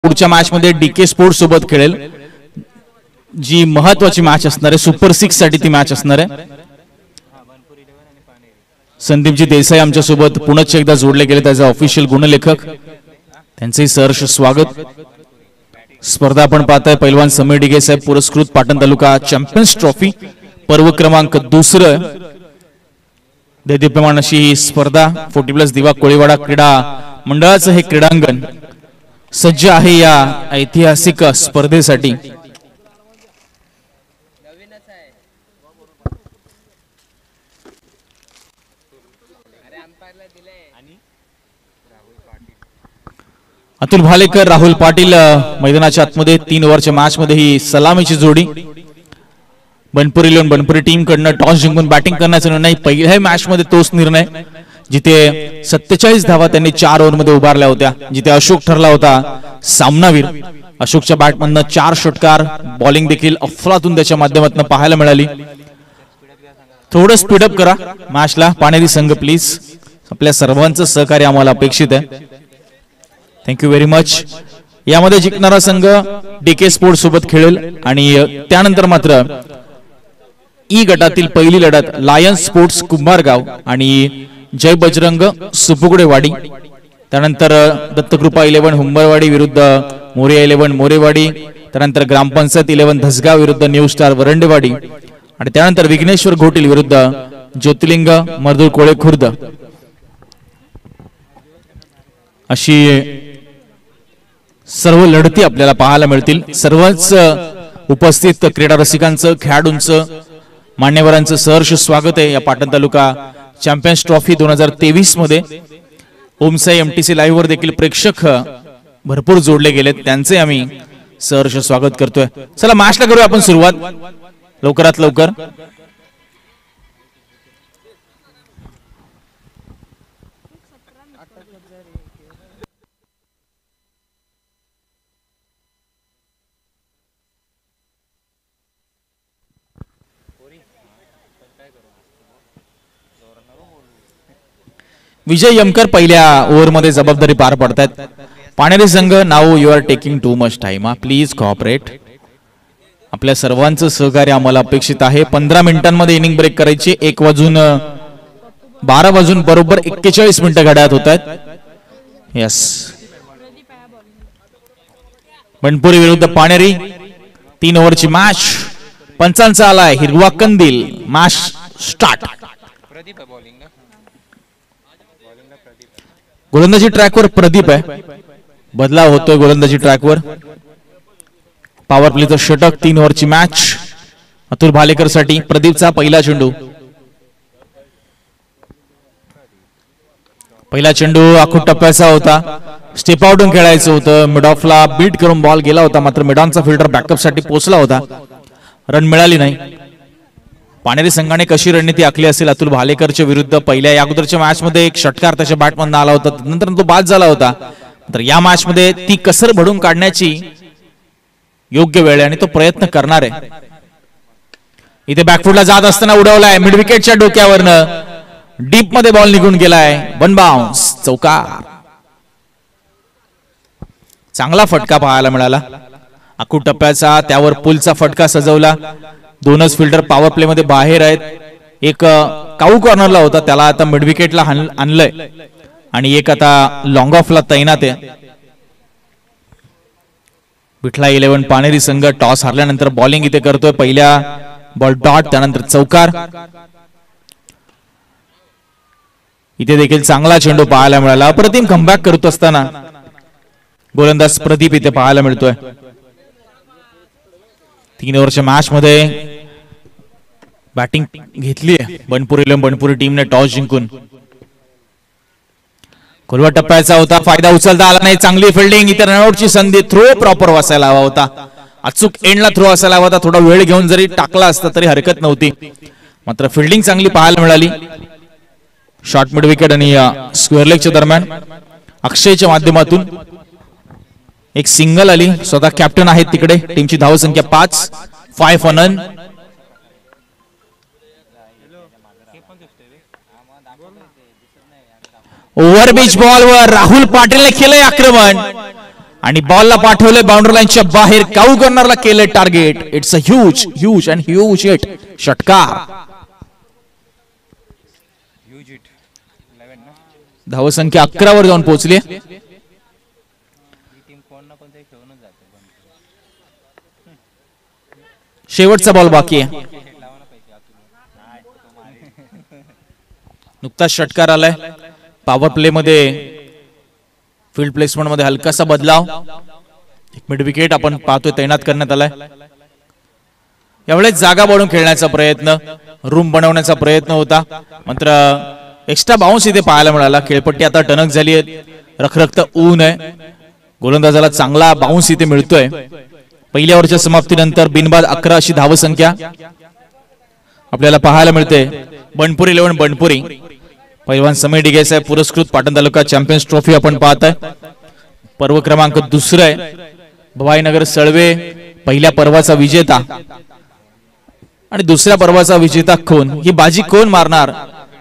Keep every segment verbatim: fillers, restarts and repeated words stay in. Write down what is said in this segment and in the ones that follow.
पुढच्या मॅच मध्ये DK sports सोबत खेळेल, जी महत्वाची मॅच असणार आहे, सुपर सिक्स साठी ती मॅच असणार आहे। संदीपजी देसाई आमच्या सोबत पुनश्च एकदा जोडले गेले, त्याचा ऑफिशियल गुणलेखक, त्यांचे सहर्ष स्वागत। स्पर्धा आपण पाहताय पैलवान समीर डिगे साहेब पुरस्कृत पाटण तालुका चॅम्पियन्स ट्रॉफी पर्व क्रमांक दुसरं दैदिप्यमान अशी ही स्पर्धा फोर्टी प्लस दिवा कोळीवाडा क्रीडा मंडळाचं हे क्रीडांगण सज्ज आहे या ऐतिहासिक स्पर्धेसाठी। अतुल भालेकर राहुल पाटील मैदानाच्या आतमध्ये तीन ओव्हरच्या मॅच मध्ये ही सलामीची जोडी। बनपुरी इलेव्हन बनपुरी टीम कडनं टॉस जिंकून बॅटिंग करण्याचा निर्णय, पहिल्या मॅच मध्ये तोच निर्णय जिथे सत्तेचाळीस धावा त्यांनी चार ओव्हर मध्ये उभारल्या होत्या, जिथे अशोक ठरला होता सामनावीर। अशोकच्या बॅटमधनं चार षटकार, बॉलिंग देखील अफलातून त्याच्या माध्यमातून पाहायला मिळाली। थोडं स्पीडअप करा मॅचला पाणेरी संघ प्लीज, आपल्या सर्वांचं सहकार्य आम्हाला अपेक्षित आहे। Thank you very much. यामध्ये जिंकणारा संघ डीके स्पोर्ट्स सोबत खेळेल आणि त्यानंतर मात्र ई गटातील पहिली लढत लायन्स स्पोर्ट्स कुंभारगाव आणि जय बजरंग सुपुगडेवाडी, त्यानंतर दत्तकृपा इलेव्हन हुंबरवाडी विरुद्ध मोरिया इलेव्हन मोरेवाडी, त्यानंतर ग्रामपंचायत इलेव्हन धसगाव विरुद्ध न्यू स्टार वरंडेवाडी आणि त्यानंतर विघ्नेश्वर घोटील विरुद्ध ज्योतिर्लिंग मर्दूर कोळे खुर्द, अशी सर्व लढती आपल्याला पाहायला मिळतील। सर्वच उपस्थित क्रीडा रसिकांचं, खेळाडूंचं, मान्यवरांचं सहर्ष स्वागत आहे या पाटण तालुका चॅम्पियन्स ट्रॉफी दोन हजार तेवीस मध्ये। ओमसाई एमटीसी लाईव्ह वर देखील प्रेक्षक भरपूर जोडले गेलेत, त्यांचे आम्ही सहर्ष स्वागत करतोय। चला मॅचला करूया आपण सुरुवात लवकरात लवकर। विजय यमकर पहिल्या ओव्हर मध्ये जबाबदारी पार पडतात। पाणेरी संघ, now you are taking too much time, please cooperate. आपल्या सर्वांचं सहकार्य आम्हाला अपेक्षित आहे। पंधरा मिनिटांमध्ये इनिंग ब्रेक करायची, एक वाजून बारा वाजून बरोबर एक्केचाळीस मिनिटं घड्याळात होत आहेत। यस, बनपुरी विरुद्ध पाणेरी, तीन ओव्हरची मॅच, पंचांचा आलाय हिरवा कंदील, मॅच स्टार्ट। गोलंदाजी ट्रॅकवर प्रदीप आहे, बदलाव होतोय गोलंदाजी ट्रॅकवर। पॉवर प्लेचं षटक, तीन ओव्हरची मॅच अतुल भालेकर साठी प्रदीपचा पहिला चेंडू। पहिला चेंडू आखूड टप्प्याचा होता, स्टेप आउटून खेळायचं होतं, मिड ऑफला बीट करून बॉल गेला होता, मात्र मिडॉनचा फिल्डर बॅकअप साठी पोहोचला होता, रन मिळाली नाही। पाणेरी संघाने कशी रणनीती आखली असेल अतुल भालेकरच्या विरुद्ध? पहिल्या या अगोदरच्या मॅच मध्ये एक षटकार त्याच्या बॅटमधून आला होता, नंतर तो बाद झाला होता, तर या मॅच मध्ये ती कसर भरून काढण्याची योग्य वेळ आहे आणि तो प्रयत्न करणार आहे। इथे बॅकफुटला जात असताना उडवलाय मिड विकेटच्या डोक्यावरनं, डीप मध्ये बॉल निघून गेलाय, वन बाउन्स, चौकार। चांगला फटका पाहायला मिळाला आखूड टप्प्याचा, त्यावर पुलचा फटका सजवला। दोनच फिल्डर पॉवर प्ले मध्ये बाहेर आहेत, एक काऊ कॉर्नरला होता, त्याला आता मिड विकेटला आणलंय आणि एक आता लॉंग ऑफला तैनात आहे। विठला इलेव्हन पाणेरी संघ टॉस हारल्यानंतर बॉलिंग इथे करतोय, पहिल्या बॉल डॉट, त्यानंतर चौकार। इथे देखील चांगला चेंडू पाहायला मिळाला, अप्रतिम कमबॅक करत असताना गोलंदाज प्रदीप इथे पाहायला मिळतोय। तीन ओव्हरच्या मॅच मध्ये बॅटिंग घेतली आहे बनपुरी इलेव्हन बनपुरी टीमने टॉस जिंकून। खोलवा टप्प्याचा होता, फायदा उचलता आला नाही, चांगली फिल्डिंग, इथे रनआउटची संधी, थ्रो प्रॉपर असायला हवा होता, अचूक एंडला थ्रो असायला हवा होता, थोडा वेळ घेऊन जरी टाकला असता तरी हरकत नव्हती, मात्र फिल्डिंग चांगली पाहायला मिळाली। शॉर्ट मिड विकेट आणि स्क्वेअर लेगच्या दरम्यान अक्षयच्या माध्यमातून एक सिंगल आली, स्वतः कॅप्टन आहेत तिकडे, टीमची धाव संख्या पाच, फाय फॉर नन। ओव्हर बीच बॉल वर राहुल पाटीलने केलंय आक्रमण, आणि बॉलला पाठवले बाउंड्री लाईनच्या बाहेर. काऊ कर्नरला केले target. It's a huge huge and huge hit. षटकार. धावसंख्या अकरा वर जाऊन पोहोचली. शेवटचा बॉल बाकी आहे. नुकताच षटकार आलाय. पॉवर प्ले मध्ये फील्ड प्लेसमेंट मध्ये हलकासा बदलाव. एक मिड विकेट आपण पाहतोय तैनात करण्यात आलाय. यावेळेस जागा वाढवून खेळण्याचा प्रयत्न, रूम बनवण्याचा प्रयत्न होता, मात्र एक्स्ट्रा बाउन्स इथे पाहायला मिळाला. खेळपट्टी आता टणक झाली आहे. रखरखत ऊन आहे. गोलंदाजाला चांगला बाउन्स इथे मिळतोय. पहिल्या ओव्हरच्या समाप्तीनंतर बिनबाद अकरा अशी धावसंख्या आपल्याला पाहायला मिळते. बनपुरी इलेव्हन बनपुरी. पैलवान समीर डिगे साहेब पुरस्कृत पाटण तालुका चॅम्पियन्स ट्रॉफी आपण पाहताय. पर्व क्रमांक दुसरा आहे. भवाईनगर सळवे पहिल्या पर्वाचा विजेता आणि दुसऱ्या पर्वाचा विजेता कोण, ही बाजी कोण मारणार.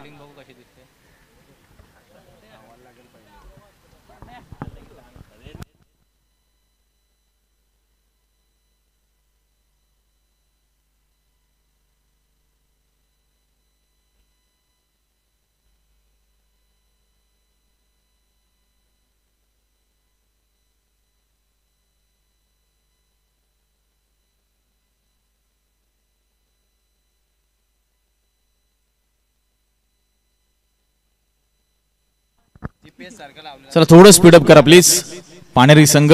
चला थोडं स्पीडअप करा प्लीज. पानेरी संघ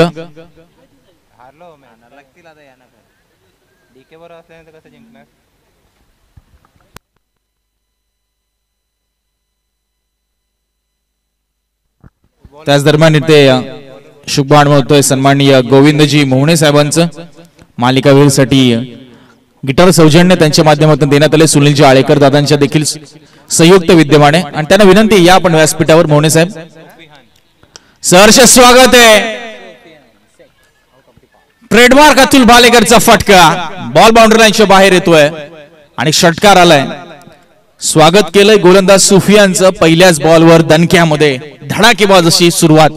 त्याच दरम्यान इथे शुभमान म्हणतोय सन्माननीय गोविंदजी मोहणे साहेबांचं मालिकावीरसाठी गिटार सौजन्य त्यांच्या माध्यमातून देण्यात आले. सुनीलजी आळेकर दादांच्या देखील संयुक्त विद्यमान आहे आणि त्यांना विनंती या पण व्यासपीठावर मोहणे साहेब. सहर्ष स्वागत आहे. ट्रेडमार्क अतुल भालेकरचा फटका. बॉल बाउंड्री लाईनच्या बाहेर येतोय आणि षटकार आलाय. स्वागत केलंय गोलंदाज सुफियानचं. पहिल्याच बॉलवर दणक्यामध्ये धडाकेबाज अशी सुरुवात.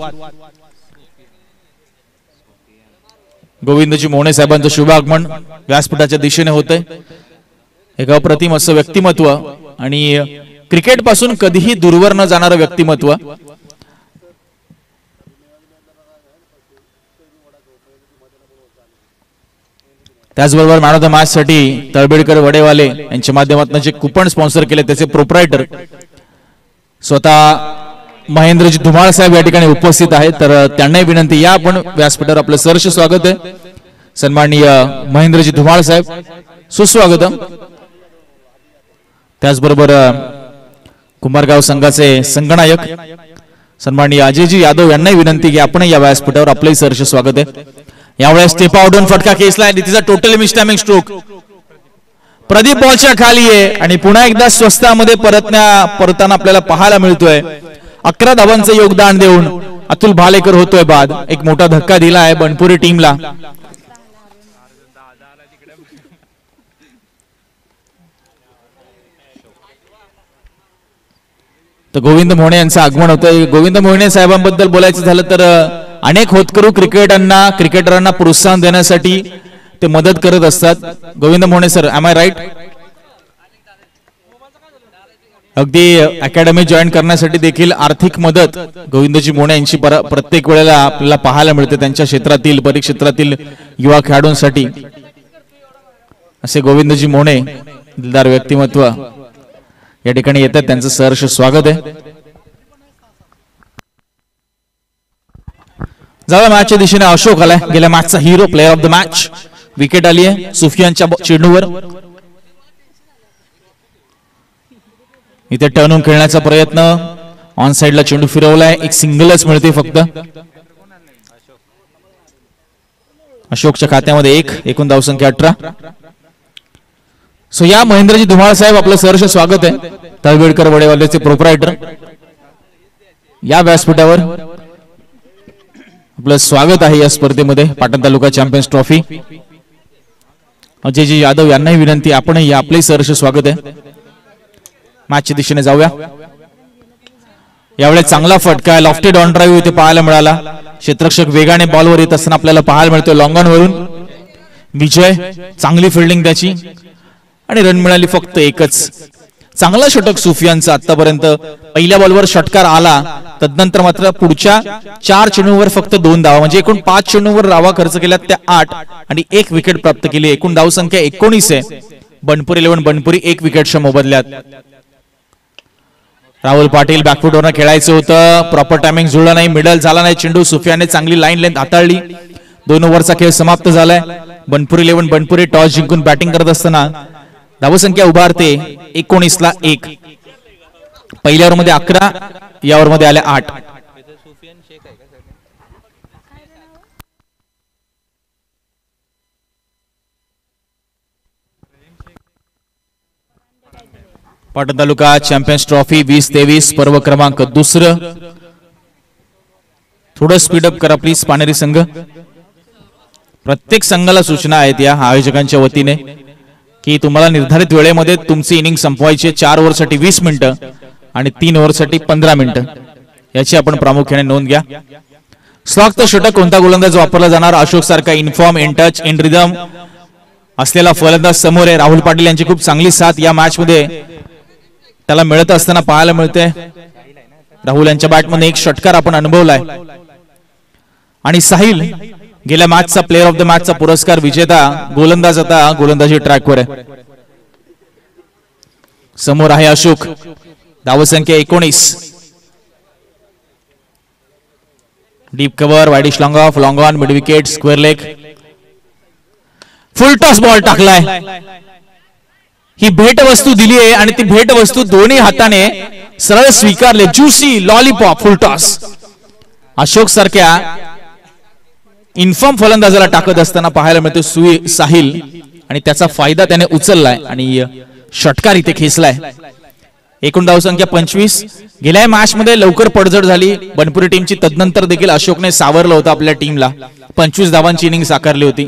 गोविंदजी मोहणे साहेबांचं शुभागमन व्यासपीठाच्या दिशेने होतंय. एक अप्रतिम असं व्यक्तिमत्व आणि क्रिकेट पासून कधीही दूरवर न जाणारं व्यक्तिमत्व. त्याचबरोबर मॅन ऑफ द मॅच साठी तळबेडकर वडेवाले यांच्या माध्यमातून जे कुपन स्पॉन्सर केले त्याचे प्रोप्रायटर स्वतः महेंद्रजी धुमाळ साहेब या ठिकाणी उपस्थित आहेत. तर त्यांनाही विनंती या आपण व्यासपीठावर आपलं सहर्ष स्वागत आहे. सन्माननीय महेंद्रजी धुमाळ साहेब सुस्वागतम. त्याचबरोबर कुंभारगाव संघाचे संघनायक सन्माननीय अजयजी यादव यांनाही विनंती की आपण या व्यासपीठावर आपलंही सहर्ष स्वागत आहे. यावेळेस स्टेप आउटून फटका खेचलाय. तिचा टोटल मिसटायमिंग स्ट्रोक. प्रदीप बॉलच्या खाली आहे आणि पुन्हा एकदा स्वस्तामध्ये परतण्या परताना आपल्याला पाहायला मिळतोय. अकरा धावांचं योगदान देऊन अतुल भालेकर होतोय बाद. एक मोठा धक्का दिला आहे बनपुरी टीमला. तर गोविंद मोहणे यांचं आगमन होतंय. गोविंद मोहणे साहेबांबद्दल बोलायचं झालं तर अनेक होतकरू क्रिकेटांना क्रिकेटरांना प्रोत्साहन देण्यासाठी ते मदत करत असतात. Govind Mohane sir, am I right? अगदी अकॅडमी जॉईन करण्यासाठी देखील आर्थिक मदत गोविंदजी मोहणे यांची प्रत्येक वेळेला आपल्याला पाहायला मिळते. त्यांच्या क्षेत्रातील परिक्षेत्रातील युवा खेळाडूंसाठी असे गोविंदजी मोहणे दिलदार व्यक्तिमत्व या ठिकाणी येतात. त्यांचं सहर्ष स्वागत आहे. जाऊया मॅचच्या दिशेने. अशोक आलाय, गेल्या मॅचचा hero, player of the match. Wicket आली आहे सुफियानच्या चेंडूवर. इथे टर्न होऊन खेळण्याचा प्रयत्न. ऑन साइडला चेंडू फिरवलाय. एक सिंगलच मिळते फक्त. अशोकच्या खात्यामध्ये एक. एकूण धावसंख्या अठरा. सो या महेंद्रजी धुमाळ साहेब आपलं सहर्ष स्वागत आहे. तळवेडकर वडेवालेचे प्रोप्रायटर या व्यासपीठावर आपलं स्वागत आहे या स्पर्धेमध्ये. Patan taluka champions trophy. अजयजी यादव यांनाही विनंती आपणही आपलंही सहर्ष स्वागत आहे. मॅचच्या दिशेने जाऊया. यावेळेस चांगला फटका लॉफ्टेड ऑन ड्राईव्ह इथे पाहायला मिळाला. क्षेत्ररक्षक वेगाने बॉलवर येत असताना आपल्याला पाहायला मिळतोय लॉंग ऑन वरून विजय, चांगली फिल्डिंग त्याची आणि रन मिळाली फक्त एकच. चांगला षटक सुफियानचा आतापर्यंत. पहिल्या बॉलवर षटकार आला, तदनंतर मात्र पुढच्या चार चेंडूवर फक्त दोन धावा, म्हणजे एकूण पाच चेंडूवर धावा खर्च केल्यात त्या आठ आणि एक विकेट प्राप्त केली. एकूण धाव संख्या एकोणीस आहे. बनपुर इलेव्हन बनपुरी एक विकेटच्या मोबदल्यात. राहुल पाटील बॅकफुटवर खेळायचं होतं, प्रॉपर टायमिंग जुळलं नाही, मिडल झाला नाही चेंडू. सुफियाने चांगली लाईन लेंथ हाताळली. दोन ओव्हरचा खेळ समाप्त झालाय. बनपुर इलेव्हन बनपुरी टॉस जिंकून बॅटिंग करत असताना धावसंख्या उभारते एकोणीस ला एक. पहिल्या ओव्हर मध्ये अकरा, या ओव्हर मध्ये आले आठ. पाटण तालुका चॅम्पियन्स ट्रॉफी वीस तेवीस पर्व क्रमांक दुसरं. थोडं स्पीडअप करा प्लीज पानेरी संघ. प्रत्येक संघाला सूचना आहेत या आयोजकांच्या वतीने की तुम्हाला निर्धारित वेळेमध्ये तुमची इनिंग संपवायची. चार ओव्हरसाठी वीस मिनिटं आणि तीन ओव्हरसाठी पंधरा मिनिटं, याची आपण प्रामुख्याने नोंद घ्या. स्लॉगचा षटक कोणता गोलंदाज वापरला जाणार? अशोक सारखा in form, in touch, in rhythm असलेला फलंदाज समोर आहे. राहुल पाटील यांची खूप चांगली साथ या मॅच मध्ये त्याला मिळत असताना पाहायला मिळते. राहुल यांच्या बॅटमध्ये एक षटकार आपण अनुभवलाय. आणि साहिल गेल्या मॅचचा प्लेअर ऑफ द मॅचचा पुरस्कार विजेता गोलंदाज आता गोलंदाजी ट्रॅकवर आहे. समोर आहे अशोक. धावसंख्या एकोणीस. Deep cover, widish long off, long on, mid wicket, square leg. Full toss ball टाकलाय. ही भेट वस्तू दिली आहे आणि ती भेट वस्तू दोन्ही हाताने सरळ स्वीकारले. Juicy lollipop full toss. Ashok सारख्या इन्फॉर्म फलंदाजाला टाकत असताना पाहायला मिळतो साहिल आणि त्याचा फायदा त्याने उचललाय आणि षटकार इथे खेचलाय. एकूण धावसंख्या पंचवीस. गेल्या मॅच मध्ये लवकर पडझड झाली बनपुरी टीमची, तदनंतर देखील अशोकने सावरलं होतं आपल्या टीमला. पंचवीस धावांची इनिंग साकारली होती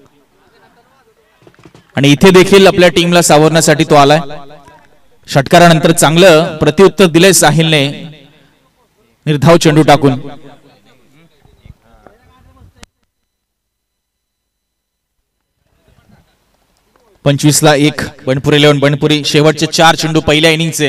आणि इथे देखील आपल्या टीमला सावरण्यासाठी तो आलाय. षटकारानंतर चांगलं प्रत्युत्तर दिलंय साहिलने निर्धाव चेंडू टाकून. पंचवीस ला एक. बनपुरी इलेव्हन बनपुरी शेवटचे चार चेंडू पहिल्या इनिंगचे.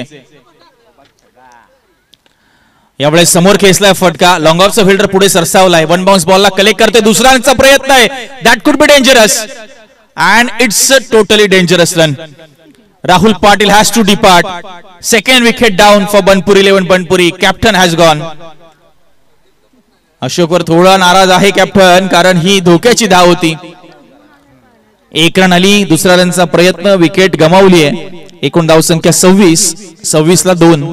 यावेळेस समोर खेचलाय फटका. लॉंग ऑफचा फिल्डर पुढे सरसावलाय. वन बाउन्स बॉलला कलेक्ट करते. दुसऱ्यांचा प्रयत्न आहे. That could be dangerous and it's a totally dangerous run. Rahul Patil has to depart. Second wicket down for Banpuri eleven Banpuri. Captain has gone. अशोकवर थोडा नाराज आहे कॅप्टन, कारण ही धोक्याची धाव होती. एक रन आली. दुसऱ्या रनचा प्रयत्न, विकेट गमावली आहे. एकूण धाव संख्या सव्वीस. सव्वीस ला दोन.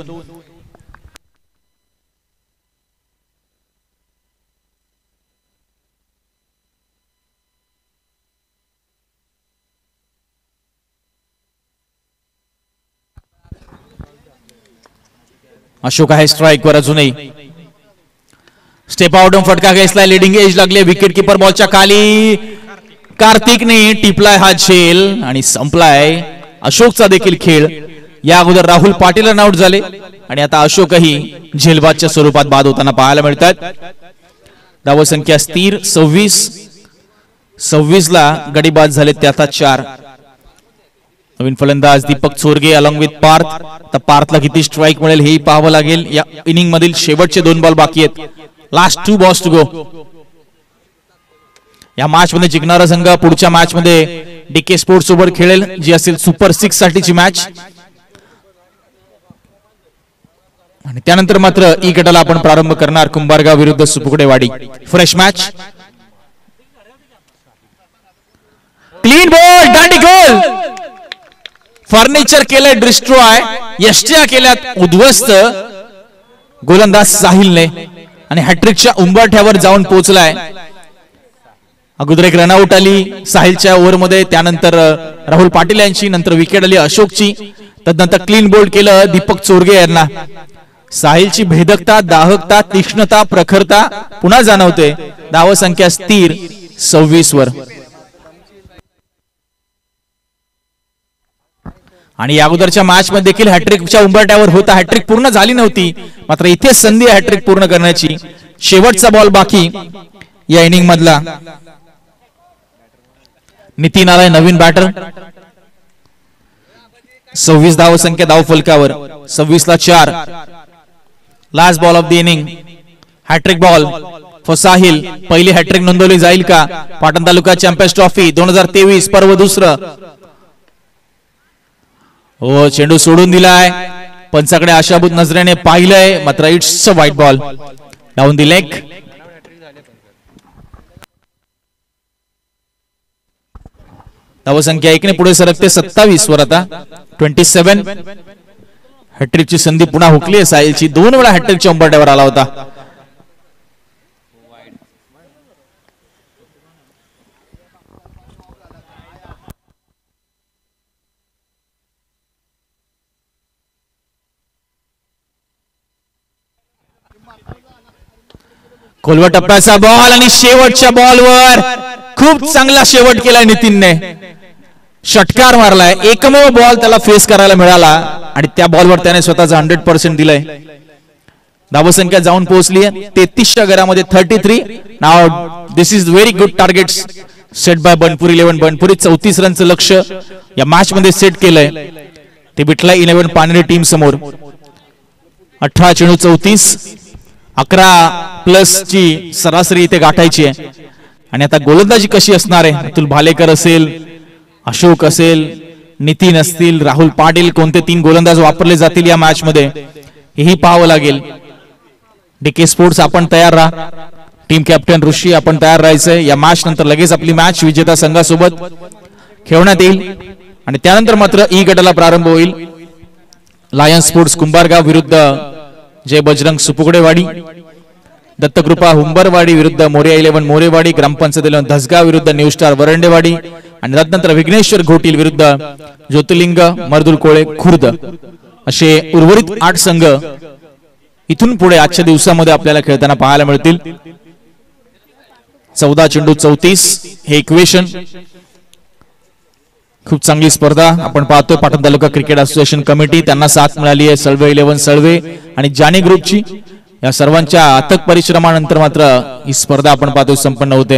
अशोक आहे स्ट्राइक वर अजूनही. स्टेप आउट फटका घेतलाय. लिडिंग एज लागले. विकेट किपर बॉलच्या खाली. कार्तिकने टिपलाय हा झेल आणि संपलाय अशोकचा देखील खेळ. या अगोदर राहुल पाटील रन आउट झाले आणि आता अशोकही झेलबादच्या स्वरूपात बाद होताना पाहायला मिळतात. धावसंख्या स्थिर सव्वीस. सव्वीस ला गडी बाद झाले ते आता चार. नवीन फलंदाज दीपक चोरगे अलॉंग विथ पार्थ. तर पार्थला किती स्ट्राइक मिळेल हेही पाहावं लागेल. या इनिंग मधील शेवटचे दोन बॉल बाकी आहेत. Last two balls to go. या मॅच मध्ये जिंकणारा संघ पुढच्या मॅच मध्ये डीके स्पोर्ट्स सोबत खेळेल, जी असेल सुपर सिक्स साठीची मॅच. आणि त्यानंतर मात्र ई गटाला आपण प्रारंभ करणार कुंभारगाव विरुद्ध Supukadewadi. Fresh match. Clean ball. दांडी गोल. फर्निचर केलंय डिस्ट्रॉय. यष्ट्या केल्यात उद्ध्वस्त गोलंदाज साहिलने आणि हॅट्रिकच्या उंबरठ्यावर जाऊन पोहोचलाय. अगोदर एक रनआउट आली साहिलच्या ओव्हर मध्ये, त्यानंतर राहुल पाटील यांची, नंतर विकेट आली अशोकची, तदनंतर क्लीन बोल्ड केलं दीपक चोरगे यांना. साहिलची भेदकता, दाहकता, तीक्ष्णता, प्रखरता पुन्हा जाणवते. धावसंख्या स्थिर सव्वीस वर. आणि या अगोदरच्या मॅच मध्ये देखील हॅट्रिकच्या उंबरठ्यावर होता, हॅट्रिक पूर्ण झाली नव्हती, मात्र इथे संधी आहे हॅट्रिक पूर्ण करण्याची. शेवटचा बॉल बाकी या इनिंग मधला. नितीन आलाय नवीन बॅटर. सव्वीस धाव संख्या धाव फलकावर, सव्वीस ला चार. Last ball of the inning, hattrick ball for Sahil. पहिली हॅट्रिक नोंदवली जाईल का? पाटण तालुका चॅम्पियन्स ट्रॉफी दोन हजार तेवीस पर्व दुसरं. हो, चेंडू सोडून दिलाय, पंचाकडे आशाभूत नजरेने पाहिलंय, मात्र it's a white ball down the leg. धावसंख्या एकने पुढे सरकते सत्तावीस वर आता. Twenty seven. हॅट्रिकची संधी पुन्हा हुकली आहे साहिलची, दोन वेळा हॅट्रिकच्या उंबरठ्यावर आला होता. खोलवा टप्प्याचा बॉल आणि शेवटच्या बॉलवर खूप चांगला शेवट केलाय नितीनने. षटकार मारलाय, एकमेव बॉल त्याला फेस करायला मिळाला आणि त्या बॉलवर त्याने स्वतःचा हंड्रेड पर्सेंट दिलाय. धावसंख्या जाऊन पोहोचली आहे तेहतीसच्या घरामध्ये thirty three. Now this is very good target set by Banpur eleven. Banpuri चौतीस रनचं लक्ष या मॅच मध्ये सेट केलंय. ते बिटला इलेव्हन पानेरी टीम समोर. अठरा चेंडू चौतीस, अकरा प्लस ची सरासरी इथे गाठायची आहे. आणि आता गोलंदाजी कशी असणार आहे? अतुल भालेकर असेल, अशोक असेल, नितीन असतील, राहुल पाटील, कोणते तीन गोलंदाज वापरले जातील या मॅच मध्ये हेही पाहावं लागेल. डीके स्पोर्ट्स आपण तयार राहा. टीम कॅप्टन ऋषी आपण तयार राहायचंय. या मॅच नंतर लगेच आपली मॅच विजेता संघासोबत खेळण्यात येईल आणि त्यानंतर मात्र ई गटाला प्रारंभ होईल. लायन्स स्पोर्ट्स कुंभारगाव विरुद्ध जय बजरंग सुपुगडेवाडी, दत्तकृपा हुंबरवाडी विरुद्ध मोरिया इलेव्हन मोरेवाडी, ग्रामपंचायत इलेव्हन धसगाव विरुद्ध न्यू स्टार वरंडेवाडी आणि त्यानंतर विघ्नेश्वर घोटील विरुद्ध ज्योतिर्लिंग मर्दुल कोळे खुर्द. असे उर्वरित आठ संघ इथून पुढे आजच्या दिवसामध्ये आपल्याला खेळताना पाहायला मिळतील. चौदा चेंडू चौतीस हे इक्वेशन. खूप चांगली स्पर्धा आपण पाहतोय. Patan taluka cricket association committee त्यांना साथ मिळाली आहे. सळवे इलेव्हन सळवे आणि जानी ग्रुपची या सर्वांच्या अथक परिश्रमानंतर मात्र ही स्पर्धा आपण पाहतोय संपन्न होते.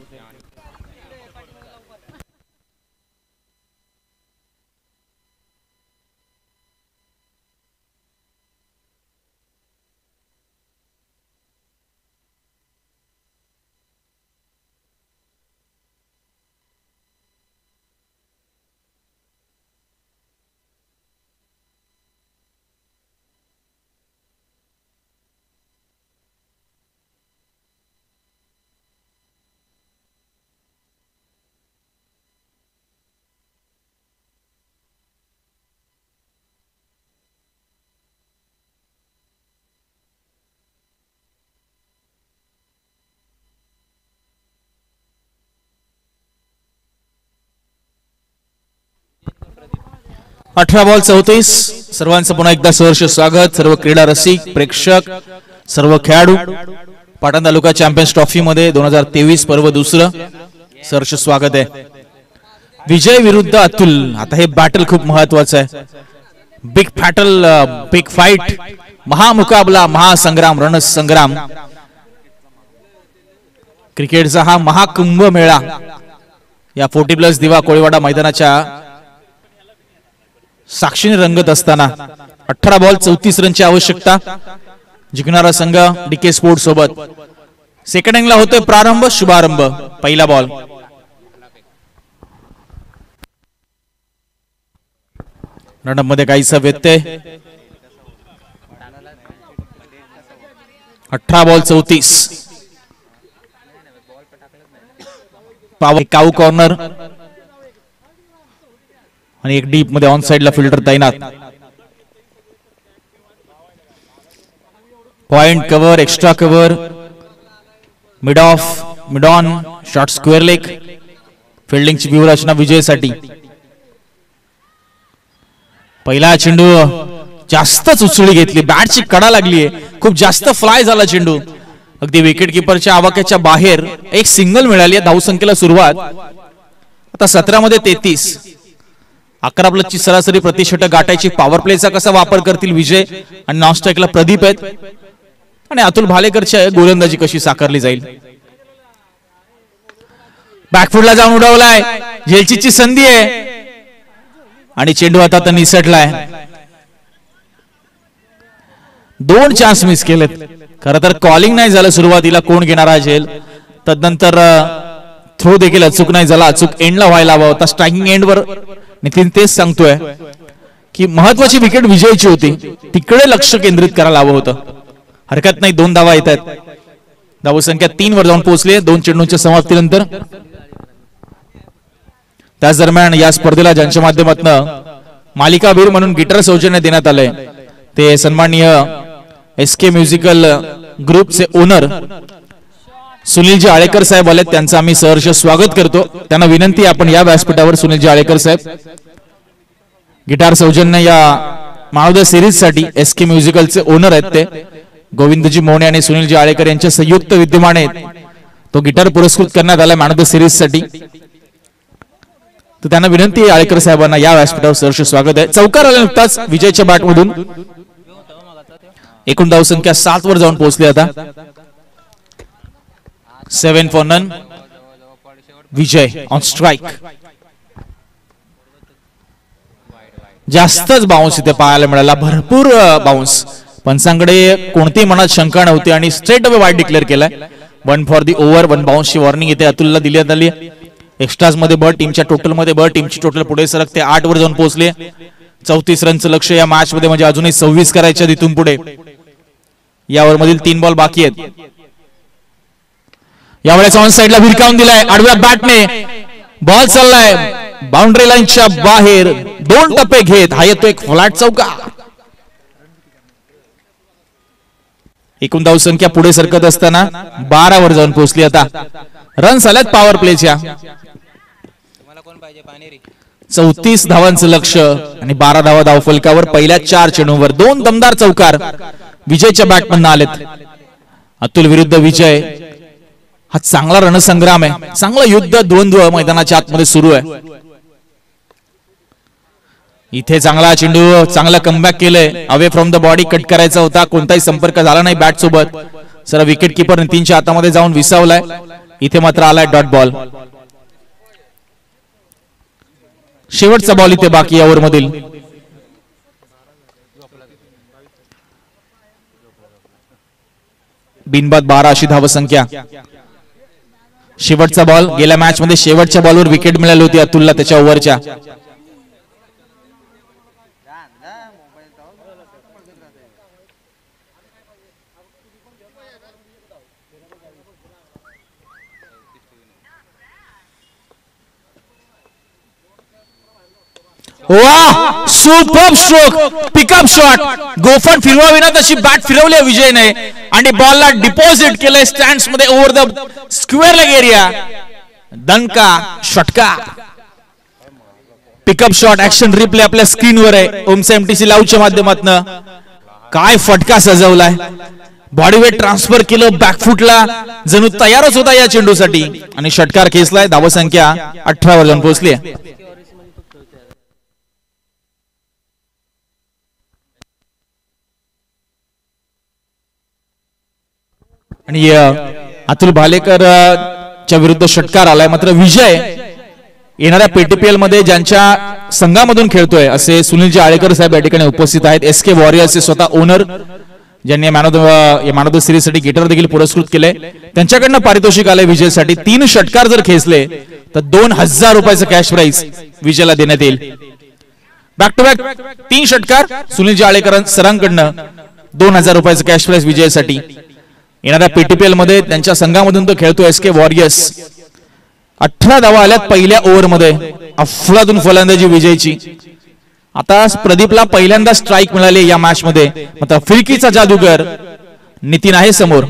अठरा बॉल चौतीस. सर्वांचं पुन्हा एकदा सहर्ष स्वागत. सर्व क्रीडा रसिक, प्रेक्षक, सर्व खेळाडू पाटण तालुका चॅम्पियन्स ट्रॉफी मध्ये दोन हजार तेवीस पर्व दुसरं सहर्ष स्वागत आहे. विजय विरुद्ध अतुल. आता हे बॅटल खूप महत्वाचं आहे. बिग बॅटल, बिग फाईट, महामुकाबला, महासंग्राम, रणसंग्राम. क्रिकेटचा हा महाकुंभ मेळा या फोर्टी प्लस दिवा कोळीवाडा मैदानाच्या साक्षीने रंगत असताना अठरा बॉल चौतीस रनची आवश्यकता. जिंकणारा संघ डीके स्पोर्ट्स सोबत. सेकंड इनिंगला होतोय प्रारंभ, शुभारंभ. पहिला बॉल. रनअप मध्ये काहीसा व्यत्यय. अठरा बॉल चौतीस. काऊ कॉर्नर आणि एक डीप मध्ये ऑन साइडला फिल्टर तैनात. Point cover, extra cover, mid off, mid on, short square leg. फिल्डिंगची व्यूहरचना विजयासाठी. पहिला चेंडू जास्तच उचली घेतली, बॅटची कडा लागली आहे, खूप जास्त फ्लाय झाला चेंडू. अगदी विकेट किपरच्या आवाक्याच्या बाहेर. एक सिंगल मिळाली आहे. धावसंख्येला सुरुवात आता सतरा मध्ये तेहतीस. अकरा प्लसची सरासरी प्रति षटक गाठायची पॉवर प्लेचा कसा वापर करतील विजय आणि नॉन स्ट्राईकला प्रदीप आहेत आणि अतुल भालेकरची गोलंदाजी कशी साकारली जाईल. बॅकफुटला जाऊन उडवलाय, झेलचीची संधी आहे आणि चेंडू आता निसटलाय. दोन चान्स मिस केलेत. खरं तर कॉलिंग नाही झालं सुरुवातीला कोण घेणार आहे झेल, तदनंतर थ्रो देखील अचूक नाही झाला, अचूक एंडला व्हायला हवा होता. स्ट्रायकिंग एंडवर नितीन तेच सांगतोय की महत्वाची विकेट विजयाची होती, तिकडे लक्ष केंद्रित करायला हवं होतं. हरकत नाही, दोन धावा येत आहेत. धावसंख्या तीन वर जाऊन पोहोचली दोन चेंडूंच्या समाप्तीनंतर. त्याच दरम्यान या स्पर्धेला ज्यांच्या माध्यमातून मालिकावीर म्हणून गिटार सौजन्य देण्यात आलंय ते सन्माननीय एस के म्युझिकल ग्रुपचे ओनर सुनीलजी आळेकर साहेब आले. त्यांचं आम्ही सहर्ष स्वागत करतो. त्यांना विनंती आपण या व्यासपीठावर सुनीलजी आळेकर साहेब गिटार सौजन्य या महोदय सिरीज साठी एस के म्युझिकलचे ओनर आहेत. ते गोविंदजी मोहने आणि सुनीलजी आळेकर यांच्या संयुक्त विद्यमाने तो गिटार पुरस्कृत करण्यात आला महोदय सिरीज साठी. तर त्यांना विनंती आहे आळेकर साहेबांना या व्यासपीठावर सहर्ष स्वागत आहे. चौकार आला नुकताच विजयच्या बॅटमधून. एकूण धावसंख्या सात वर जाऊन पोहोचली आता. Seven for none. Vijay on strike. जास्तच बाउन्स इथे पाहायला मिळाला, भरपूर बाउन्स. पंचांकडे कोणतीही मनात शंका नव्हती आणि स्ट्रेट अवे वाईड डिक्लेअर केलाय. One for the over, one बाउन्सची वॉर्निंग इथे अतुलला दिली आली. एक्स्ट्राज मध्ये ब टीमच्या टोटल मध्ये ब टीमची टोटल पुढे सरकते आठ वर जाऊन पोहोचले. चौतीस रनचं लक्ष या मॅच मध्ये, म्हणजे अजूनही सव्वीस करायच्या तिथून पुढे. यावर मधील तीन बॉल बाकी आहेत. यावेळेस ऑन साइडला भिरकावून दिलाय आडव्या बॅटने. बॉल चाललाय बाउंड्री लाईनच्या बाहेर. दोन टप्पे घेत हा येतो एक फ्लॅट चौका. एकूण धावसंख्या पुढे सरकत असताना बारा वर जाऊन पोहोचली आता. रन्स आल्यात पॉवर प्लेच्या. चौतीस धावांचं लक्ष आणि बारा धावा धावफलकावर पहिल्या चार चेंडूंवर. दोन दमदार चौकार विजयच्या बॅटमधून आलेत. अतुल विरुद्ध विजय हा चांगला रणसंग्राम आहे. चांगलं युद्ध द्वंद्व मैदानाच्या आतमध्ये सुरू आहे. इथे चांगला चेंडू, चांगला कमबॅक केलंय. Away from the body cut करायचा होता, कोणताही संपर्क झाला नाही बॅट सोबत. सर विकेट किपर नितीनच्या हातामध्ये जाऊन विसावलाय. इथे मात्र आलाय डॉट बॉल. शेवटचा बॉल इथे बाकी ओव्हर मधील. बिनबाद बारा अशी धावसंख्या. शेवटचा बॉल. गेल्या मॅच मध्ये शेवटच्या बॉलवर विकेट मिळाली होती अतुलला त्याच्या ओव्हरच्या. वाह, सुपर स्ट्रोक, पिकअप शॉट. गोफन फिरवाविना तशी बॅट फिरवली विजयने आणि बॉलला डिपॉझिट केलंय स्टँड्स मध्ये over the square leg area. दणका षटका. पिकअप शॉट ऍक्शन रिप्ले आपल्या स्क्रीनवर आहे ओमसा एमटीसी लाईव्हच्या माध्यमातून. काय फटका सजवलाय. बॉडी वेट ट्रान्सफर केलं बॅकफुटला, जणू तयारच होता या चेंडूसाठी आणि षटकार खेचलाय. धावसंख्या अठरा वर जाऊन पोहोचली. आणि अतुल भालेकर च्या विरुद्ध षटकार आलाय. मात्र विजय येणाऱ्या पीटीपीएल मध्ये ज्यांच्या संघामधून खेळतोय असे सुनीलजी आळेकर साहेब या ठिकाणी उपस्थित आहेत. एस के वॉरियर्सचे स्वतः ओनर, ज्यांनी man of the man of the series साठी गिटार देखील पुरस्कृत केले. त्यांच्याकडनं पारितोषिक आलंय विजयसाठी. तीन षटकार जर खेचले तर दोन हजार रुपयाचं कॅश प्राइज विजयला देण्यात येईल. बॅक टू बॅक तीन षटकार सुनीलजी आळेकर सरांकडनं दोन हजार रुपयाचं कॅश प्राइज विजयासाठी. येणाऱ्या पीटीपीएल मध्ये त्यांच्या संघामधून तो खेळतो एस के वॉरियर्स. अठरा धावा आल्यात पहिल्या ओव्हर मध्ये. अफलातून फलंदाजी विजयची. आता प्रदीपला पहिल्यांदा स्ट्राइक मिळाली या मॅच मध्ये. मात्र फिरकीचा जादूगर नितीन आहे समोर.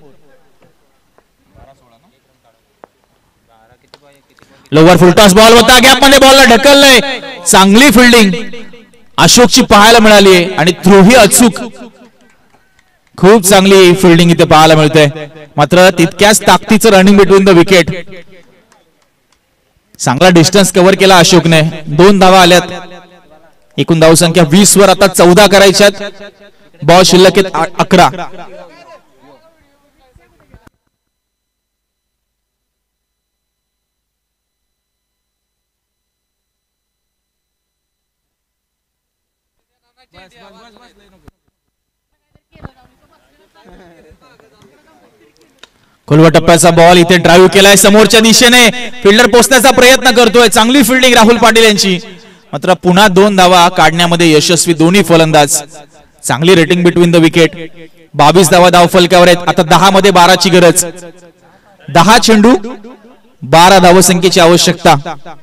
लोवर फुलटॉस बॉल होता, गॅप मध्ये बॉलला ढकललंय. चांगली फिल्डिंग अशोकची पाहायला मिळाली आणि थ्रोही अचूक. खूप चांगली फिल्डिंग इथे पाहायला मिळते. मात्र तितक्याच ताकदीचं रनिंग बिटवीन द विकेट. चांगला डिस्टन्स कव्हर केला अशोकने. दोन धावा आल्यात. एकूण धाव संख्या वीस वर आता चौदा करायच्यात. बॉल शिल्लक आहेत अकरा. खोलवा टप्प्याचा बॉल इथे ड्राईव्ह केलाय समोरच्या दिशेने. फिल्डर पोहोचण्याचा प्रयत्न करतोय. चांगली फिल्डिंग राहुल पाटील यांची. मात्र पुन्हा दोन धावा काढण्यामध्ये यशस्वी दोन्ही फलंदाज. चांगली रेटिंग बिटवीन द विकेट. बावीस धावा धाव फलकावर आहेत. आता दहा मध्ये बाराची गरज. दहा चेंडू बारा धावसंख्येची आवश्यकता.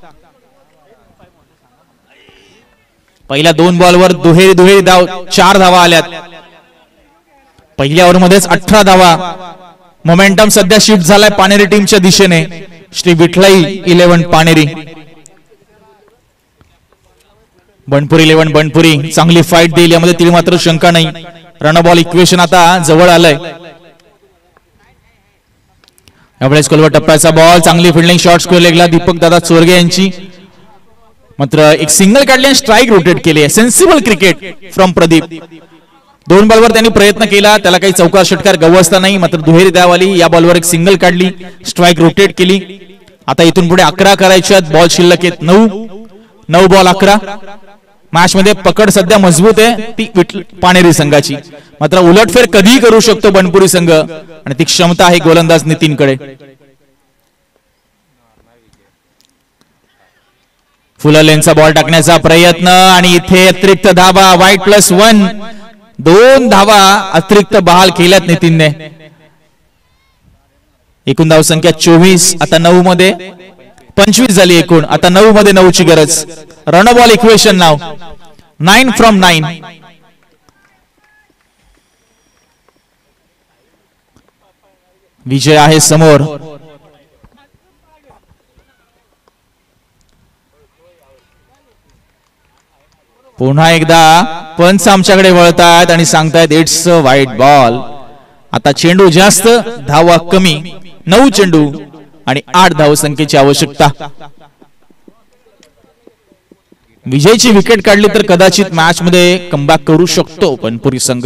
पहिल्या दोन बॉलवर दुहेरी दुहेरी धाव चार धावा आल्यात. पहिल्या ओव्हरमध्येच अठरा धावा. मोमेंटम सध्या शिफ्ट झालाय पानेरी टीमच्या दिशेने. श्री विठलाई इलेव्हन पानेरी. बनपुरी इलेव्हन बनपुरी चांगली फाईट देईल यामध्ये तिला मात्र शंका नाही. रन बॉल इक्वेशन आता जवळ आलंय. यावेळेस कोलवा टप्प्याचा बॉल. चांगली फिल्डिंग शॉर्ट स्क्वेअर लेगला दीपक दादा चोरगे यांची. मात्र एक सिंगल काढली आणि स्ट्राईक रोटेट केली. Sensible cricket from Pradeep. दोन बॉलवर त्यांनी प्रयत्न केला. त्याला काही चौकार षटकार गवसता नाही. मात्र दुहेरी धाव आली. या बॉलवर एक सिंगल काढली. स्ट्राईक रोटेट केली. आता इथून पुढे अकरा करायच्यात. बॉल शिल्लक आहेत नऊ. नऊ बॉल अकरा. मॅच मध्ये पकड सध्या मजबूत आहे ती पानेरी संघाची. मात्र उलटफेर कधीही करू शकतो बनपुरी संघ आणि ती क्षमता आहे गोलंदाज नितीनकडे. फुल लेनचा बॉल टाकण्याचा प्रयत्न आणि इथे अतिरिक्त धावा. वाईट प्लस वन. दोन धावा अतिरिक्त बहाल केल्यात नितीनने. एकूण धाव संख्या चोवीस. आता नऊ मध्ये पंचवीस झाली एकूण. आता नऊ मध्ये नऊ ची गरज. Run ball equation now nine from nine. Vijay आहे समोर. पुन्हा एकदा पंच आमच्याकडे वळतायत आणि सांगतायत इट्स अ व्हाईट बॉल. आता चेंडू जास्त धावा कमी. नऊ चेंडू आणि आठ धाव संख्येची आवश्यकता. विजयची विकेट काढली तर कदाचित मॅच मध्ये कमबॅक करू शकतो बनपुरी संघ.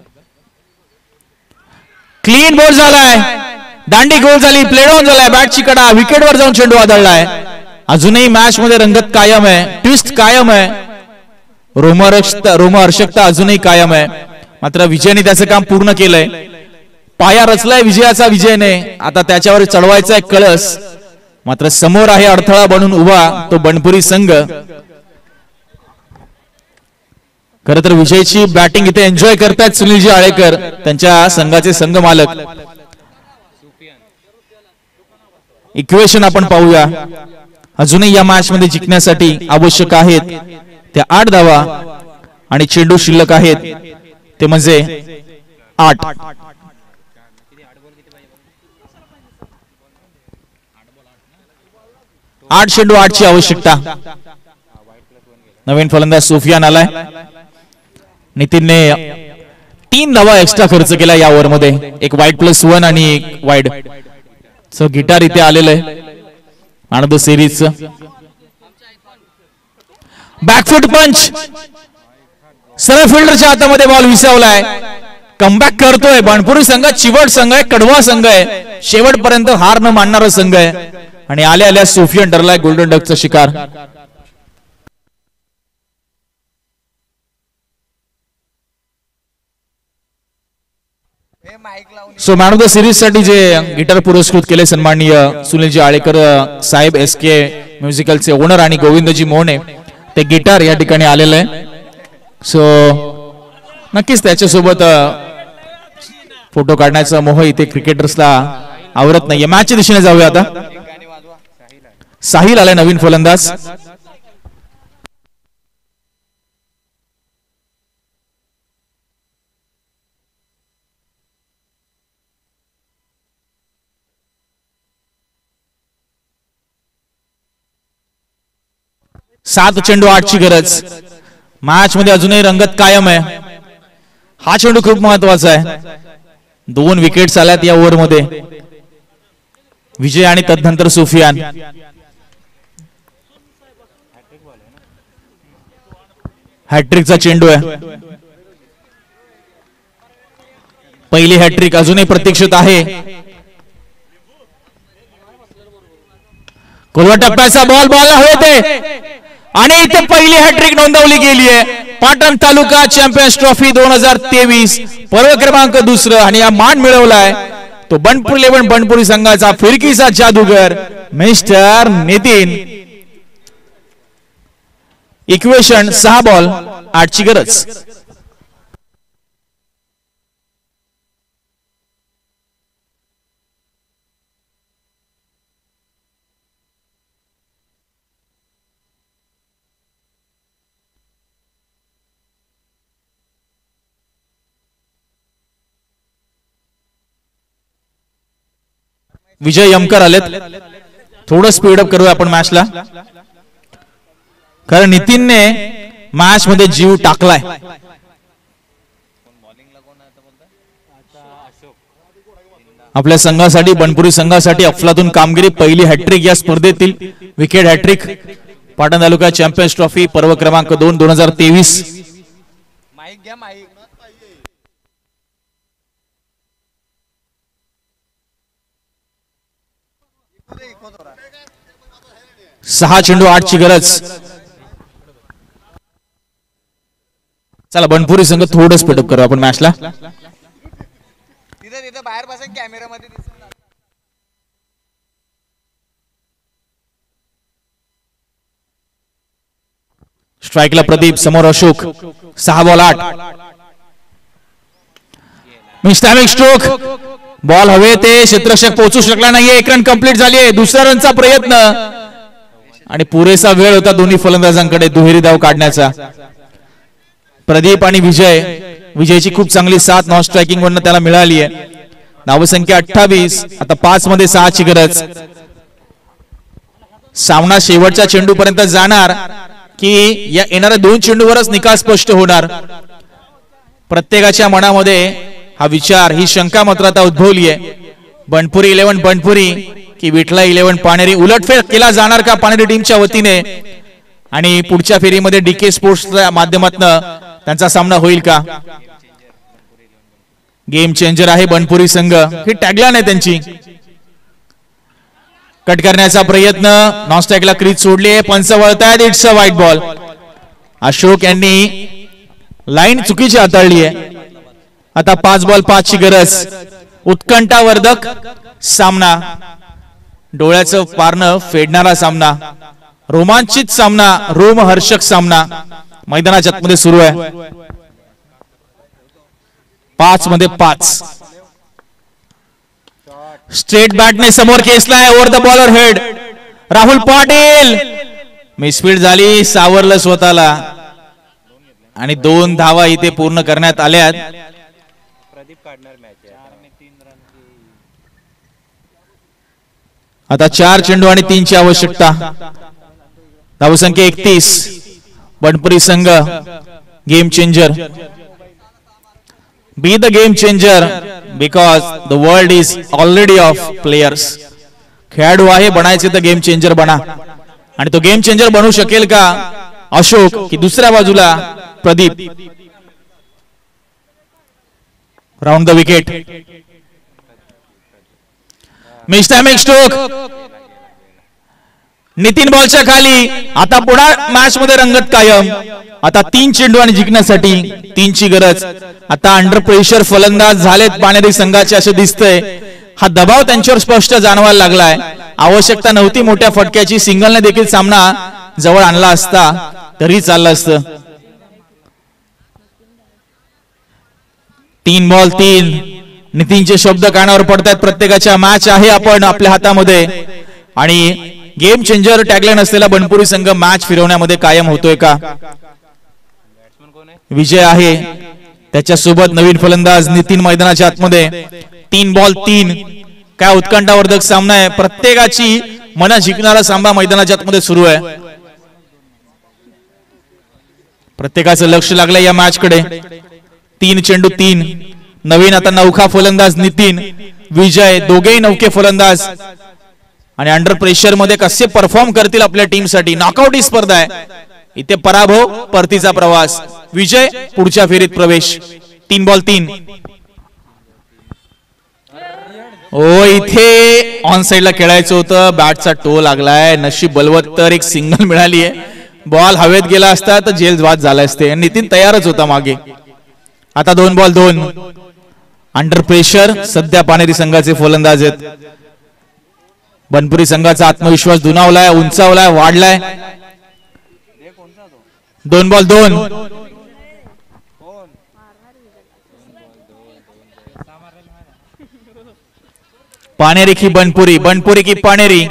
क्लीन बॉल झालाय. दांडी गोल झाली. प्लेड ऑन झालाय. बॅटची कडा विकेटवर जाऊन चेंडू आदळलाय. अजूनही मॅच मध्ये रंगत कायम आहे. ट्विस्ट कायम आहे. रोमहर्षकता रोमहर्षकता अजूनही कायम आहे. मात्र विजयने त्याचं काम पूर्ण केलंय. पाया रचलाय विजयाचा विजयने. आता त्याच्यावर चढवायचा आहे कळस. मात्र समोर आहे अडथळा बनून उभा तो बनपुरी संघ. खर तर विजयची बॅटिंग इथे एन्जॉय करतायत सुनीलजी आळेकर त्यांच्या संघाचे संघ मालक. इक्वेशन आपण पाहूया. अजूनही या मॅच मध्ये जिंकण्यासाठी आवश्यक आहेत त्या आठ धावा आणि चेंडू शिल्लक आहेत ते म्हणजे आठ. आठ चेंडू आठ ची आवश्यकता. नवीन फलंदाज सुफियान आलाय. नितीनने तीन धावा एक्स्ट्रा खर्च केला या ओव्हर मध्ये. एक वाईड प्लस वन आणि एक वाईड. सो गिटार इथे आलेलं आहे man of the series. Back foot punch. सरळ फिल्डरच्या हातामध्ये बॉल विसावलाय. कमबॅक करतोय. बनपुरी संघ चिवट संघ आहे. कडवा संघ आहे. शेवटपर्यंत हार न मानणारा संघ आहे आणि आल्या आल्या सोफियन ठरलाय गोल्डन डकचा शिकार. So man of the series साठी जे गिटार पुरस्कृत केले सन्माननीय सुनीलजी आळेकर साहेब एस के म्युझिकलचे ओनर आणि गोविंदजी मोहने ते गिटार या ठिकाणी आलेलं आहे. सो नक्कीच त्याच्यासोबत फोटो काढण्याचा मोह इथे क्रिकेटर्सला आवरत नाहीये. मॅचच्या दिशेने जाऊया आता. साहिल आलाय नवीन फलंदाज. सात चेंडू आठ ची गरज. मॅच मध्ये अजूनही रंगत कायम आहे. हा चेंडू खूप महत्वाचा आहे. दोन विकेट्स आल्यात या ओव्हर मध्ये. विजय आणि तदनंतर सुफियान. हॅट्रिकचा चेंडू आहे. पहिली हॅट्रिक अजूनही प्रतीक्षित आहे. कोलवा टप्प्याचा बॉल बॉल होते आणि इथे पहिली हॅट्रिक नोंदवली गेली आहे. पाटण तालुका चॅम्पियन्स ट्रॉफी दोन हजार तेवीस पर्व क्रमांक दुसरं आणि हा मान मिळवलाय तो बनपूर इलेव्हन बनपुरी संघाचा फिरकीचा जादूगर मिस्टर नितीन. इक्वेशन सहा बॉल आठची गरज. विजय यमकर आलेत. थोडं स्पीडअप करूया आपण मॅचला, कारण नितीनने मॅच मध्ये जीव टाकलाय. आपल्या संघासाठी बनपुरी संघासाठी अफलातून कामगिरी. पहिली हॅट्रिक या स्पर्धेतील wicket hattrick. Patan taluka champions trophy पर्व क्रमांक दोन दोन हजार तेवीस. सहा चेंडू आठची गरज. चला बनपुरी संघ थोडं स्पीडअप करू आपण मॅचला. स्ट्राईकला प्रदीप, समोर अशोक. सहा बॉल आठ. मिस्टॅमिक स्ट्रोक. बॉल हवे ते क्षेत्ररक्षक पोहोचू शकला नाहीये. एक रन कंप्लीट झाली आहे. दुसऱ्या रनचा प्रयत्न आणि पुरेसा वेळ होता दोन्ही फलंदाजांकडे दुहेरी धाव काढण्याचा. प्रदीप आणि विजय. विजयची खूप चांगली साथ नॉन स्ट्रायकिंग वरनं त्याला मिळाली आहे. धावसंख्या अठ्ठावीस. आता पाच मध्ये सहाची गरज. सामना शेवटच्या चेंडू पर्यंत जाणार की या येणाऱ्या दोन चेंडूवरच निकाल स्पष्ट होणार. प्रत्येकाच्या मनामध्ये हा विचार, ही शंका मात्र आता उद्भवली आहे. बनपुरी इलेव्हन बनपुरी की विठला इलेव्हन पाणेरी. उलटफेर केला जाणार का पाणेरी टीमच्या वतीने आणि पुढच्या फेरीमध्ये डीके स्पोर्ट्सच्या माध्यमातून त्यांचा सामना होईल का? गेम चेंजर आहे बनपुरी संघ, ही टॅगलाईन आहे त्यांची. कट करण्याचा प्रयत्न, नॉनस्ट्राईकला क्रीज सोडली आहे. पंच वळतायत. It's a white ball. Ashok यांनी लाईन चुकीची हाताळली आहे. आता पाच बॉल पाच ची गरज. उत्कंठावर्धक सामना, डोळ्याचं पारणं फेडणारा सामना, रोमांचित सामना, रोमहर्षक सामना मैदानाच्या आतमध्ये सुरू आहे. पाच मध्ये पाच. स्ट्रेट बॅटने समोर खेचलाय. Over the bowler head. Rahul Patil. Misfield झाली, सावरलं स्वतःला आणि दोन धावा इथे पूर्ण करण्यात आल्यात. आता चार चेंडू आणि तीनची आवश्यकता. धावसंख्या एकतीस. बनपुरी संघ game changer. Be the game changer because the world is already of players. खेळाडू आहे, बनायचे तर गेम चेंजर बना. आणि तो गेम चेंजर बनू शकेल का अशोक की दुसऱ्या बाजूला Pradeep? Round the wicket. Mistimed stroke. Nitin बॉलच्या खाली. आता पुन्हा मॅच मध्ये रंगत कायम. आता तीन चेंडू आणि जिंकण्यासाठी तीनची गरज. आता अंडर प्रेशर फलंदाज झालेत पाणेरी संघाचे असे दिसतंय. हा दबाव त्यांच्यावर स्पष्ट जाणवायला लागलाय. आवश्यकता नव्हती मोठ्या फटक्याची. सिंगलने देखील सामना जवळ आणला असता तरी चाललं असतं. तीन बॉल तीन. नितीनचे शब्द कानावर पडतात. प्रत्येकाच्या मॅच आहे आपण आपल्या हातामध्ये आणि गेम चेंजर टॅगलाईन असलेला बनपुरी संघ मॅच फिरवण्यामध्ये कायम होतोय का? विजय आहे, त्याच्यासोबत नवीन फलंदाज नितीन मैदानाच्या आतमध्ये. तीन बॉल तीन. काय उत्कंठावर्धक सामना आहे. प्रत्येकाची मन जिंकणारा सामना मैदानाच्या आतमध्ये सुरू आहे. प्रत्येकाचं लक्ष लागलं या मॅच कडे. तीन चेंडू तीन. नवीन आता नौखा फलंदाज नितीन, विजय, दोघेही नौके फलंदाज आणि अंडर प्रेशर मध्ये कसे परफॉर्म करतील आपल्या टीम साठी. नॉकआउट ही स्पर्धा आहे. इथे पराभव परतीचा प्रवास, विजय पुढच्या फेरीत प्रवेश. तीन बॉल तीन. ओ इथे ऑन साइडला खेळायचं होतं, बॅटचा टो लागलाय. नशीब बलवत तर एक सिंगल मिळाली आहे. बॉल हवेत गेला असता तर जेल बाद झाला असते. नितीन तयारच होता मागे. आता दोन बॉल दोन. अंडर प्रेशर सध्या पानेरी संघाचे फलंदाज आहेत. बनपुरी संघाचा आत्मविश्वास दुणावलाय, उंचावलाय, वाढलाय. दोन बॉल दोन. पानेरी की बनपुरी, बनपुरी की पानेरी.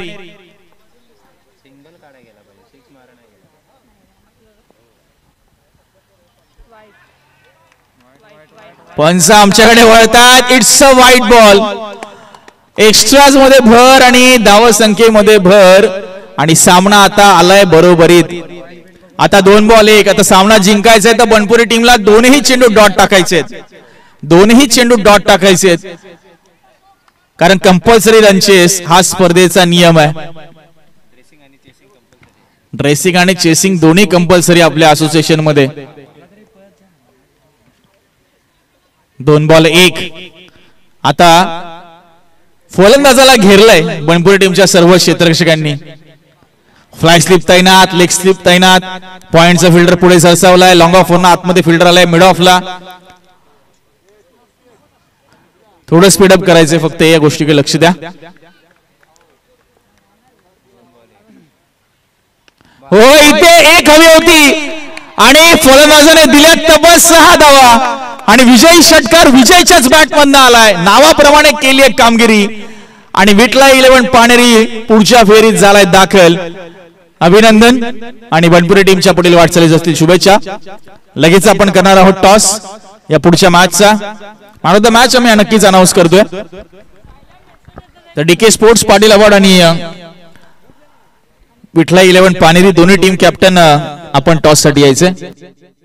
पंच आमच्याकडे वळतात. It's a white ball. Extras मध्ये भर आणि धाव संख्येमध्ये भर आणि सामना आता आलाय बरोबरीत. आता दोन बॉल एक. आता सामना जिंकायचा आहे तर बनपुरी टीमला दोन्ही चेंडू डॉट टाकायचे आहेत. दोन्ही चेंडू डॉट टाकायचे आहेत कारण कंपल्सरी रनचेस हा स्पर्धेचा नियम आहे. ड्रेसिंग आणि चेसिंग दोन्ही कंपल्सरी आपल्या असोसिएशन मध्ये. दोन बॉल एक. आता फलंदाजाला घेरलंय बनपुरी टीमच्या सर्व क्षेत्ररक्षकांनी. फ्लाय स्लिप तैनात, लेग स्लिप तैनात. पॉइंटचा फिल्डर पुढे सरसावलाय. लॉंग ऑफ वरनं आतमध्ये फिल्डर आलाय मिड ऑफला. थोडं स्पीडअप करायचंय फक्त, या गोष्टीकडे लक्ष द्या. हो इथे एक हवी होती आणि फलंदाजाने दिल्या तब्बल सहा धावा आणि विजयी षटकार विजयच्याच बॅटमधनं आलाय. नावाप्रमाणे केली आहे कामगिरी आणि विटला इलेव्हन पानेरी पुढच्या फेरीत झालाय दाखल. अभिनंदन आणि बनपुरी टीमच्या पुढील वाटचालीस असतील शुभेच्छा. लगेच आपण करणार आहोत टॉस या पुढच्या मॅचचा. मॅन ऑफ द मॅच आम्ही नक्कीच अनाऊन्स करतोय. तर डीके स्पोर्ट्स पाटील अवॉर्ड आणि विठला इलेव्हन पानेरी दोन्ही टीम कॅप्टन आपण टॉस साठी यायचे.